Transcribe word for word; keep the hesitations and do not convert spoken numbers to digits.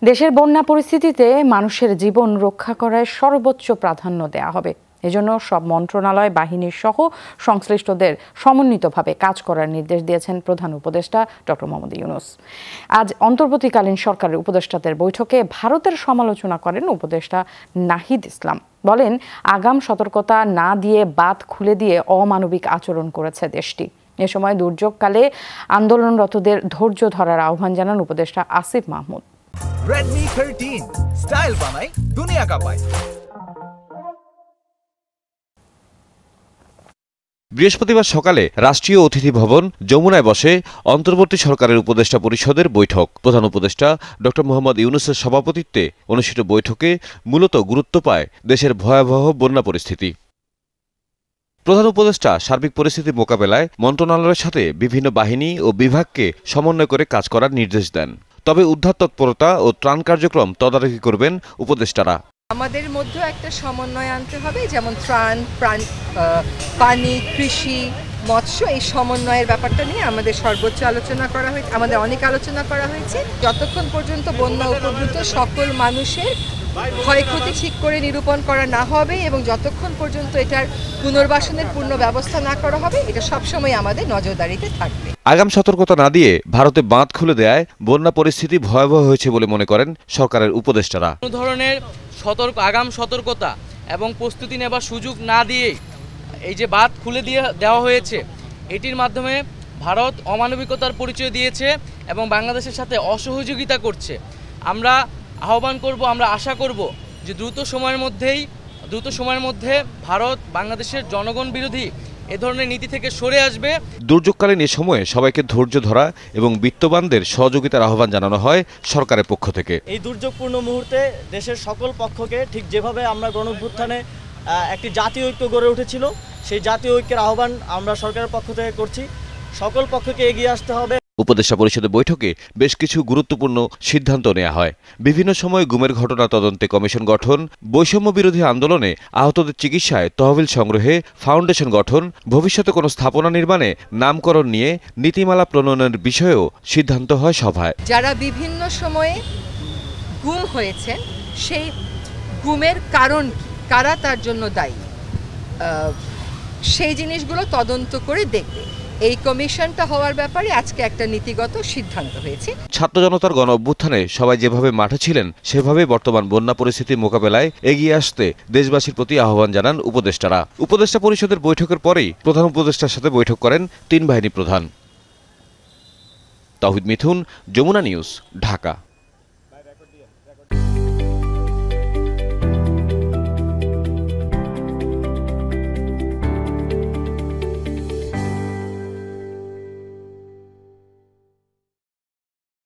দেশের বন্যা পরিস্থিতিতে মানুষের জীবন রক্ষা করায় সর্বোচ্চ প্রাধান্য দেওয়া হবে। এজন্য সব মন্ত্রণালয়, বাহিনীর সহ সংশ্লিষ্টদের সমন্বিতভাবে কাজ করার নির্দেশ দিয়েছেন প্রধান উপদেষ্টা ডক্টর মোহাম্মদ ইউনূস। আজ অন্তর্বর্তীকালীন সরকারের উপদেষ্টাদের বৈঠকে ভারতের সমালোচনা করেন উপদেষ্টা নাহিদ ইসলাম। বলেন, আগাম সতর্কতা না দিয়ে বাঁধ খুলে দিয়ে অমানবিক আচরণ করেছে দেশটি। এ সময় দুর্যোগকালে আন্দোলনরতদের ধৈর্য ধরার আহ্বান জানান উপদেষ্টা Asif Mahmud. Redmi thirteen style বানাই দুনিয়া কাঁপায়। বৃহস্পতিবার সকালে রাষ্ট্রীয় অতিথি ভবন যমুনায় বসে অন্তর্বর্তী সরকারের উপদেষ্টা পরিষদের বৈঠক। প্রধান উপদেষ্টা ডক্টর মোহাম্মদ ইউনূসের সভাপতিত্বে অনুষ্ঠিত বৈঠকে মূলত গুরুত্ব পায় দেশের ভয়াবহ বন্যা পরিস্থিতি। প্রধান উপদেষ্টা সার্বিক পরিস্থিতি মোকাবেলায় মন্ত্রণালয়ের সাথে বিভিন্ন বাহিনী ও বিভাগকে সমন্বয় করে কাজ করার নির্দেশ দেন। তবে উদ্ধার তৎপরতা ও ত্রাণ কার্যক্রম তদারকি করবেন উপদেষ্টারা। আমাদের মধ্যে একটা সমন্বয় আনতে হবে, যেমন ত্রাণ, প্রাণ, পানি, কৃষি, মৎস্য, এই সমন্বয়ের ব্যাপারটা নিয়ে আমাদের সর্বোচ্চ আলোচনা করা হয়েছে, আমাদের অনেক আলোচনা করা হয়েছে। যতক্ষণ পর্যন্ত বন্যা উপদ্রুত সকল মানুষের ক্ষয়ক্ষতি ঠিক করে নিরূপণ করা না হবে এবং যতক্ষণ পর্যন্ত এটার পুনর্বাসনের পূর্ণ ব্যবস্থা না করা হবে, এটা সবসময় আমাদের নজরদারিতে থাকবে। আগাম সতর্কতা না দিয়ে ভারতে বাঁধ খুলে দেয় বন্যা পরিস্থিতি ভয়াবহ হয়েছে বলে মনে করেন সরকারের উপদেষ্টারা। কোনো ধরনের সতর্ক আগাম সতর্কতা এবং প্রস্তুতি নেবার সুযোগ না দিয়ে এই যে বাঁধ খুলে দিয়ে দেওয়া হয়েছে, এটির মাধ্যমে ভারত অমানবিকতার পরিচয় দিয়েছে এবং বাংলাদেশের সাথে অসহযোগিতা করছে। আমরা আহ্বান করব, আমরা আশা করব যে দ্রুত সময়ের মধ্যেই দ্রুত সময়ের মধ্যে ভারত বাংলাদেশের জনগণ বিরোধী এ ধরনের নীতি থেকে সরে আসবে। দুর্যোগকালীন এ সময়ে সবাইকে ধৈর্য ধরা এবং বিত্তবানদের সহযোগিতার আহ্বান জানানো হয় সরকারের পক্ষ থেকে। এই দুর্যোগপূর্ণ মুহূর্তে দেশের সকল পক্ষকে, ঠিক যেভাবে আমরা গণঅভ্যুত্থানে একটি জাতীয় ঐক্য গড়ে উঠেছিল, সেই জাতীয় ঐক্যের আহ্বান আমরা সরকারের পক্ষ থেকে করছি। সকল পক্ষকে এগিয়ে আসতে হবে। উপদেষ্টা পরিষদের বৈঠকে বেশ কিছু গুরুত্বপূর্ণ সিদ্ধান্ত নেওয়া হয়। বিভিন্ন সময় গুমের ঘটনা তদন্তে কমিশন গঠন, বৈষম্য বিরোধী আন্দোলনে আহতদের চিকিৎসায় তহবিল সংগ্রহে ফাউন্ডেশন গঠন, ভবিষ্যতে কোনো স্থাপনা নির্মাণে নামকরণ নিয়ে নীতিমালা প্রণয়নের বিষয়েও সিদ্ধান্ত হয় সভায়। যারা বিভিন্ন সময়ে গুম হয়েছে, সেই গুমের কারণ কি, কারা তার জন্য দায়ী, সেই জিনিসগুলো তদন্ত করে দেখবে। এই কমিশনটা হওয়ার ব্যাপারে আজকে একটা নীতিগত সিদ্ধান্ত হয়েছে। ছাত্র জনতার গণ অভ্যুত্থানে সবাই যেভাবে মাঠে ছিলেন, সেভাবে বর্তমান বন্যা পরিস্থিতি মোকাবেলায় এগিয়ে আসতে দেশবাসীর প্রতি আহ্বান জানান উপদেষ্টারা। উপদেষ্টা পরিষদের বৈঠকের পরেই প্রধান উপদেষ্টার সাথে বৈঠক করেন তিন বাহিনী প্রধান। তাওহিদ মিথুন, যমুনা নিউজ, ঢাকা।